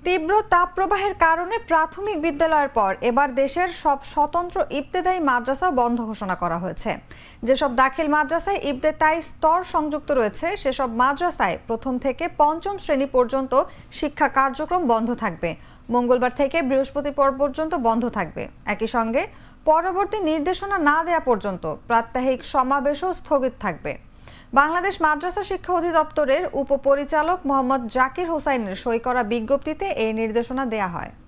তীব্র তাপপ্রবাহের কারণে প্রাথমিক বিদ্যালয়ের পর এবার দেশের সব স্বতন্ত্র ইবতেদায়ী মাদ্রাসা বন্ধ ঘোষণা করা হয়েছে। যেসব দাখিল মাদ্রাসায় ইবতেদায়ী স্তর সংযুক্ত রয়েছে সেসব মাদ্রাসায় প্রথম থেকে পঞ্চম শ্রেণী পর্যন্ত শিক্ষা কার্যক্রম বন্ধ থাকবে। মঙ্গলবার থেকে বৃহস্পতিবার পর্যন্ত বন্ধ থাকবে। একই সঙ্গে পরবর্তী নির্দেশনা না দেওয়া পর্যন্ত প্রাত্যহিক সমাবেশও স্থগিত থাকবে। বাংলাদেশ মাদ্রাসা শিক্ষা অধিদপ্তরের উপপরিচালক মোহাম্মদ জাকির হোসাইনের সই করা বিজ্ঞপ্তিতে এই নির্দেশনা দেয়া হয়।